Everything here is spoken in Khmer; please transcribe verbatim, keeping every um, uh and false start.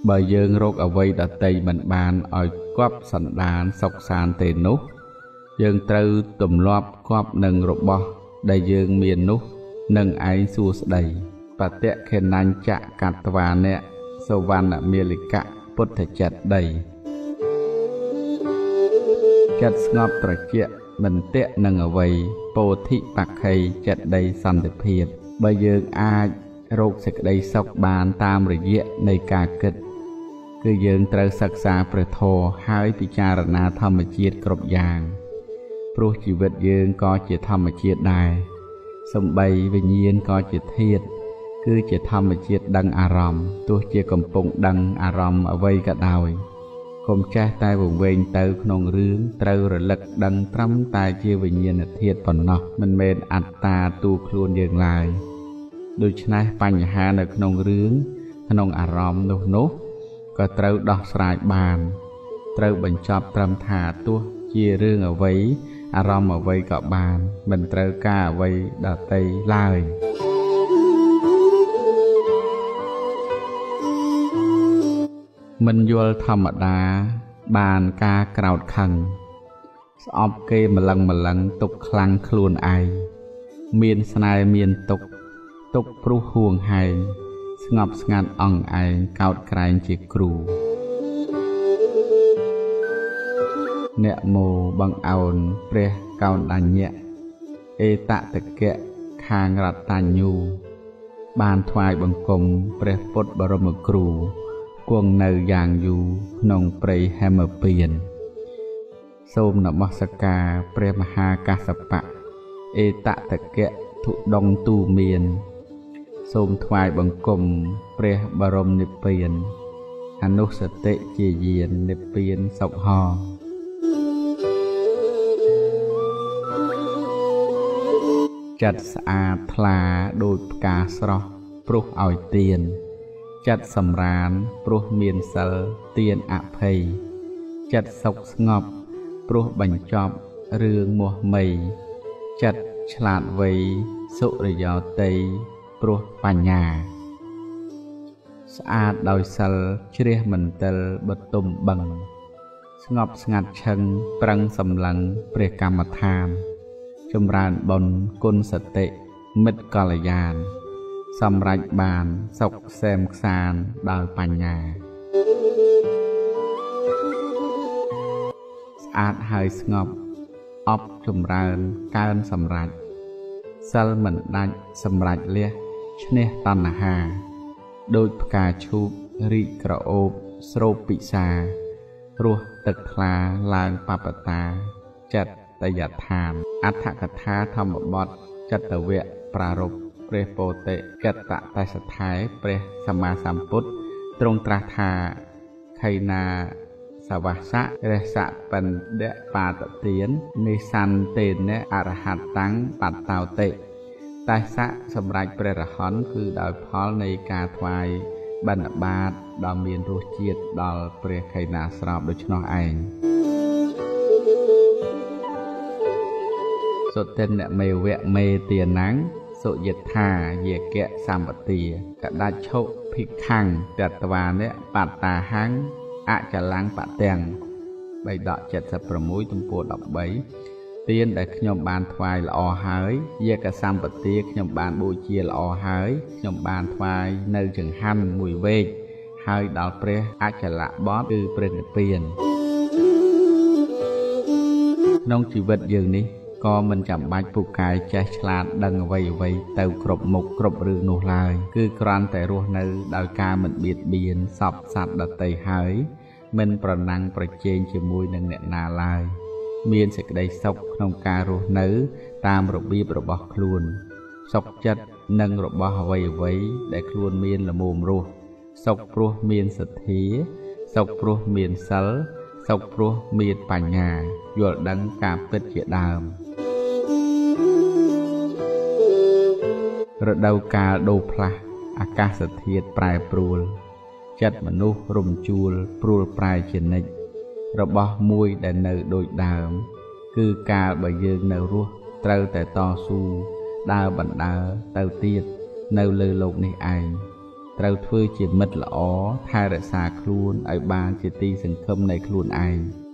បើយើងរកអ្វីដតៃមិនបានឲ្យគប់សន្តានសុខសានទេនោះយើងត្រូវទម្លាប់គប់នឹងរបស់ដែលយើងមាននោះនឹងឯងសួស្ដីបតៈខេណាញ់ចកតវានៈសវណ្ណមាលិកៈពុទ្ធចិត្តដីចិត្តស្ងប់ត្រជាក់មិនតេនឹងអ្វីពោធិបក្ខីចិត្តដីសន្តិភាពបើយើងអាចរកសេចក្តីសុខបានតាមរយៈនៃការគិតគឺយើងត្រូវសិក្សាព្រះធម៌ហើយពិចារណាធម្មជាតិគ្រប់យ៉ាងព្រោះជីវិតយើងក៏ជាធម្មជាតិដែរសំបីវិញ្ញាណក៏ជាធាតុគឺជាធម្មជាតិដឹងអារម្មណ៍ទោះជាកំពុងដឹងអារម្មណ៍អ្វីក៏ដោយកុំចេះតែវង្វេងទៅក្នុងរឿងត្រូវរលឹកដឹងត្រឹមតែជាវិញ្ញាណធាតុប៉ុណ្ណោះមិនមែនអត្តាទូខ្លួនយើងឡើយដូច្នេះបញ្ហានៅក្នុងរឿងក្នុងអារម្មណ៍នោះនោះក៏ត្រូវដោះស្រាយបានត្រូវបញ្ចប់ត្រឹមថាទោះជារឿងអ្វីអារម្មណ៍អ្វីក៏បានមិនត្រូវការអ្វីដទៃឡើយមិនយល់ធម្មតាបានការក្រោតខឹងស្អប់គេម្លឹងម្លឹងទុកខ្លាំងខ្លួនឯងមានស្នេហ៍មានទុកទុកព្រោះហួងហែងស្ងប់ស្ងាត់អង្អែងកោតក្រែងជាគ្រូអ្នកមោបង្អោនព្រះកោណ្ឌញ្ញៈអេតតកៈខាងរតញ្ញូបានថ្វាយបង្គំព្រះពុទ្ធបរមគ្រូគង់នៅយ៉ាងយូរក្នុងព្រៃហេមពៀនសូមនមស្ការព្រះមហាកាសបៈអេតតកៈធុដងទូមានសូមថ្វាយបង្គំព្រះបរមនិព្វានអនុសតិជាយាននិព្វានសុខហោចិត្តស្អាតថ្លាដូចផ្កាស្រស់ព្រោះឲ្យទៀនចិត្តសម្រានព្រោះមានសិលទៀនអភ័យចិត្តសុខស្ងប់ព្រោះបញ្ចប់រឿងមោះមៃចិត្តឆ្លាតវៃសុរិយោតីព្រោះបញ្ញាស្អាតដោយសិលជ្រះមន្ទិលបទុមបឹងស្ងប់ស្ងាត់ឈឹងប្រឹងសម្លឹងព្រះកម្មដ្ឋានចម្រើនបុណ្យគុណសតិមិត្តកល្យានសម្រេចបានសុខសែមខ្សានដោយបញ្ញាស្អាតហើយស្ងប់អប់ចម្រើនកើនសម្រេចសិលមិនដាច់សម្រេចលះឈ្នះតណ្ហាដូចផ្កាឈូករីកក្រអូបស្រូបពិសារស់ទឹកថ្លាឡើងបបតាចិត្តតយដ្ឋានអដ្ឋកថាធម្មបទចិត្តវៈប្រារព្ធព្រះពោធិកតតសថែព្រះសម្មាសម្ពុទ្ធទ្រង់ត្រាស់ថាខៃណាសវស្សៈរសៈបណ្ឌៈបាតទាននិសន្ទេនៈអរហត្តੰបតោតិតែសៈសម្រាប់ព្រះរហន្តគឺដោយផលនៃការថ្វាយបណ្ឌបាតដ៏មានរសជាតិដល់ព្រះខៃណាស្រោបដូច្នោះឯងសុទិនមេវៈមេទានាំងសុយថាយេកៈសម្បទាកដាច់ឆុភិក្ខੰតតវានៈបត្តាហੰអចលੰបទាំងបៃដកเจ็ดสิบหกទំព័រដប់បីទានដែលខ្ញុំបានថ្វាយល្អហើយយេកសម្បទាខ្ញុំបានបូជាល្អហើយខ្ញុំបានថ្វាយនៅចង្ហាន់មួយវែកហើយដល់ព្រះអចលបទគឺព្រះនិព្វានក្នុងជីវិតយើងនេះក៏មិនចាំបាច់ពូកែចេះឆ្លាតដឹងអ្វីអ្វីទៅគ្រប់មុខគ្រប់រឿងនោះឡើយគឺគ្រាន់តែរស់នៅដោយការមិនបៀតបៀនសពសត្វដទៃហើយមិនប្រណាំងប្រជែងជាមួយនឹងអ្នកណាឡើយមានសេចក្តីសុខក្នុងការរស់នៅតាមរបៀបរបស់ខ្លួនសុខចិត្តនឹងរបស់អ្វីអ្វីដែលខ្លួនមានល្មមរស់សុខព្រោះមានសទ្ធាសុខព្រោះមានសិលសុខព្រោះមានបញ្ញាយល់ដឹងការពិតជាដើមរដូវកាលដូរផ្លាស់អាកាសធាតុប្រែប្រួលចិត្តមនុស្សរំជួលព្រួលប្រែជានិច្ចរបស់មួយដែលនៅដូចដើមគឺកាលបើយើងនៅរស់ត្រូវតែតស៊ូដើរបណ្ដើរទៅទៀតនៅលើโลกនេះឯងត្រូវធ្វើជាមិត្តល្អថែរក្សាខ្លួនឲ្យបានជាទីសង្ឃឹមនៃខ្លួនឯង